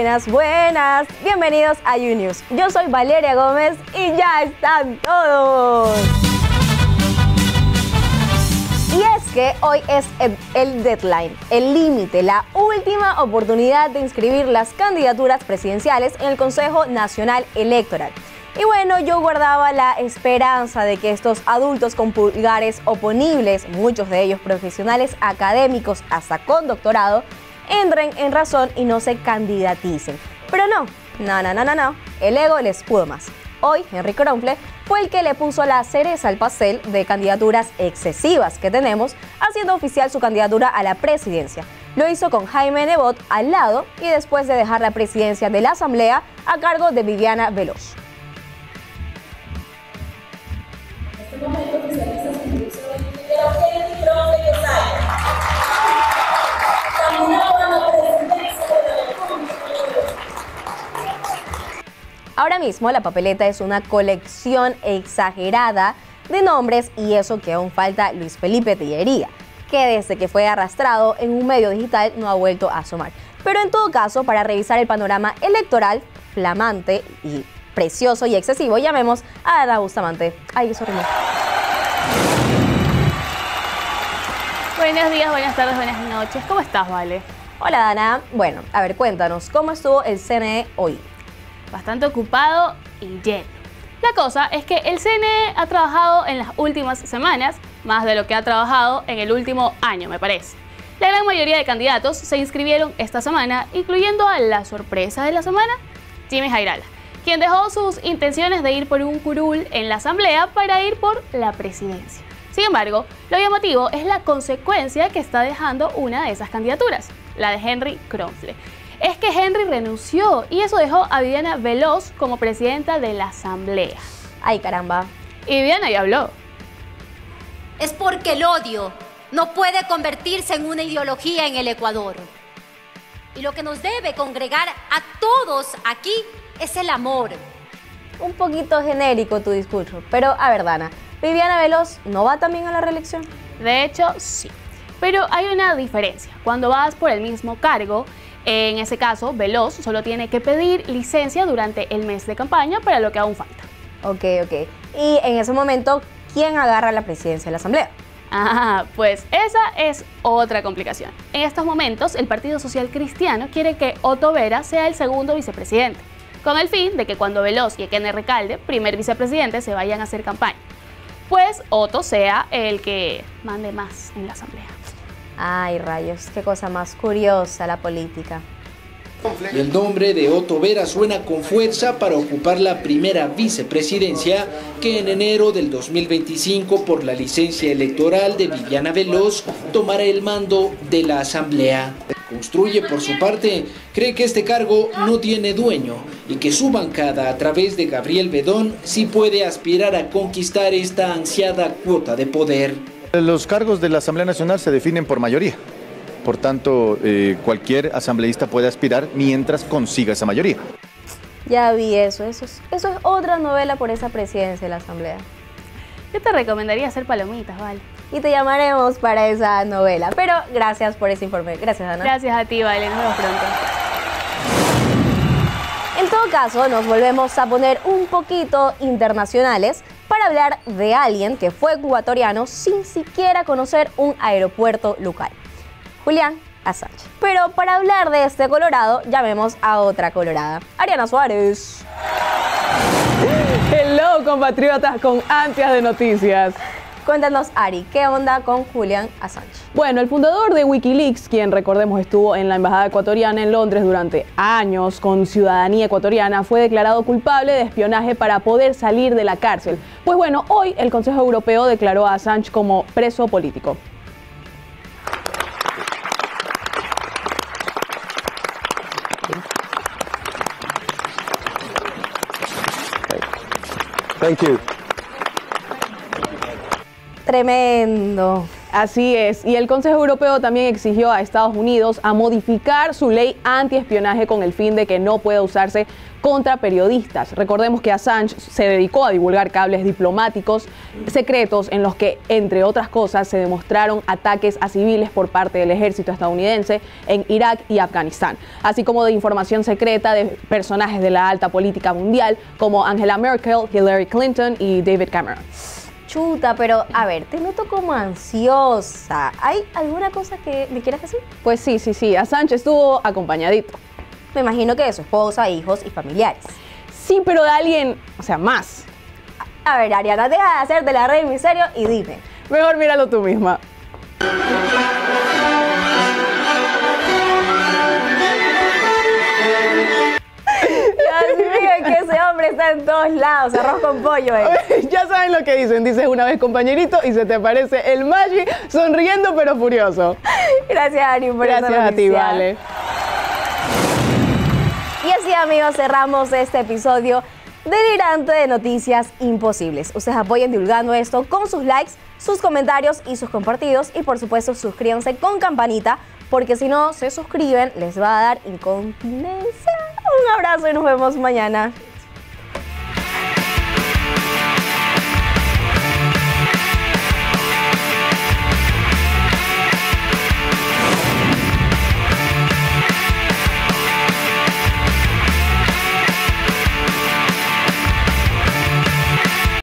buenas, buenas. Bienvenidos a YouNews. Yo soy Valeria Gómez y ya están todos. Y es que hoy es el deadline, el límite, la última oportunidad de inscribir las candidaturas presidenciales en el Consejo Nacional Electoral. Y bueno, yo guardaba la esperanza de que estos adultos con pulgares oponibles, muchos de ellos profesionales académicos hasta con doctorado, entren en razón y no se candidaticen. Pero no, el ego les pudo más. Hoy, Henry Kronfle fue el que le puso la cereza al pastel de candidaturas excesivas que tenemos, haciendo oficial su candidatura a la presidencia. Lo hizo con Jaime Nebot al lado y después de dejar la presidencia de la Asamblea a cargo de Viviana Veloz. Ahora mismo la papeleta es una colección exagerada de nombres y eso que aún falta Luis Felipe Tellería, que desde que fue arrastrado en un medio digital no ha vuelto a asomar. Pero en todo caso, para revisar el panorama electoral flamante y precioso y excesivo, llamemos a Ana Bustamante. Ay, eso rimó. Buenos días, buenas tardes, buenas noches. ¿Cómo estás, Vale? Hola, Dana. Bueno, a ver, cuéntanos, ¿cómo estuvo el CNE hoy? Bastante ocupado y lleno. La cosa es que el CNE ha trabajado en las últimas semanas más de lo que ha trabajado en el último año, me parece. La gran mayoría de candidatos se inscribieron esta semana, incluyendo a la sorpresa de la semana, Jimmy Jairala, quien dejó sus intenciones de ir por un curul en la Asamblea para ir por la presidencia. Sin embargo, lo llamativo es la consecuencia que está dejando una de esas candidaturas, la de Henry Kronfle. Es que Henry renunció y eso dejó a Viviana Veloz como presidenta de la Asamblea. Ay, caramba. Y Viviana ya habló. Es porque el odio no puede convertirse en una ideología en el Ecuador. Y lo que nos debe congregar a todos aquí es el amor. Un poquito genérico tu discurso, pero a ver, Dana, ¿Viviana Veloz no va también a la reelección? De hecho, sí. Pero hay una diferencia. Cuando vas por el mismo cargo, en ese caso, Veloz solo tiene que pedir licencia durante el mes de campaña, para lo que aún falta. Ok. Y en ese momento, ¿quién agarra la presidencia de la Asamblea? Ah, pues esa es otra complicación. En estos momentos, el Partido Social Cristiano quiere que Otto Vera sea el segundo vicepresidente, con el fin de que cuando Veloz y Kenneth Recalde, primer vicepresidente, se vayan a hacer campaña, pues Otto sea el que mande más en la Asamblea. Ay, rayos, qué cosa más curiosa la política. Y el nombre de Otto Vera suena con fuerza para ocupar la primera vicepresidencia que en enero del 2025, por la licencia electoral de Viviana Veloz, tomará el mando de la Asamblea. Construye, por su parte, cree que este cargo no tiene dueño y que su bancada, a través de Gabriel Bedón, sí puede aspirar a conquistar esta ansiada cuota de poder. Los cargos de la Asamblea Nacional se definen por mayoría. Por tanto, cualquier asambleísta puede aspirar mientras consiga esa mayoría. Ya vi eso es otra novela por esa presidencia de la Asamblea. Yo te recomendaría hacer palomitas, Vale. Y te llamaremos para esa novela. Pero gracias por ese informe. Gracias, Ana. Gracias a ti, Vale. Nos vemos pronto. En todo caso, nos volvemos a poner un poquito internacionales para hablar de alguien que fue ecuatoriano sin siquiera conocer un aeropuerto local. Julián Assange. Pero para hablar de este colorado, llamemos a otra colorada, Ariana Suárez. Hello, compatriotas, con ansias de noticias. Cuéntanos, Ari, ¿qué onda con Julian Assange? Bueno, el fundador de Wikileaks, quien recordemos estuvo en la embajada ecuatoriana en Londres durante años con ciudadanía ecuatoriana, fue declarado culpable de espionaje para poder salir de la cárcel. Pues bueno, hoy el Consejo Europeo declaró a Assange como preso político. Thank you. Tremendo. Así es, y el Consejo Europeo también exigió a Estados Unidos a modificar su ley antiespionaje con el fin de que no pueda usarse contra periodistas. Recordemos que Assange se dedicó a divulgar cables diplomáticos secretos en los que, entre otras cosas, se demostraron ataques a civiles por parte del ejército estadounidense en Irak y Afganistán, así como de información secreta de personajes de la alta política mundial como Angela Merkel, Hillary Clinton y David Cameron. Chuta, pero a ver, te noto como ansiosa. ¿Hay alguna cosa que me quieras decir? Pues sí, Assange estuvo acompañadito. Me imagino que de su esposa, hijos y familiares. Sí, pero de alguien, o sea, más. A ver, Ariana, deja de hacerte la reina del misterio y dime. Mejor míralo tú misma. Dios mío, que ese hombre está en todos lados, arroz con pollo, Ya saben lo que dicen, dices una vez compañerito y se te aparece el Maggi sonriendo pero furioso. Gracias, Ari, por esa Gracias a ti, Vale. Y así, amigos, cerramos este episodio delirante de noticias imposibles. Ustedes apoyen divulgando esto con sus likes, sus comentarios y sus compartidos. Y por supuesto, suscríbanse con campanita, porque si no se suscriben, les va a dar incontinencia. Un abrazo y nos vemos mañana.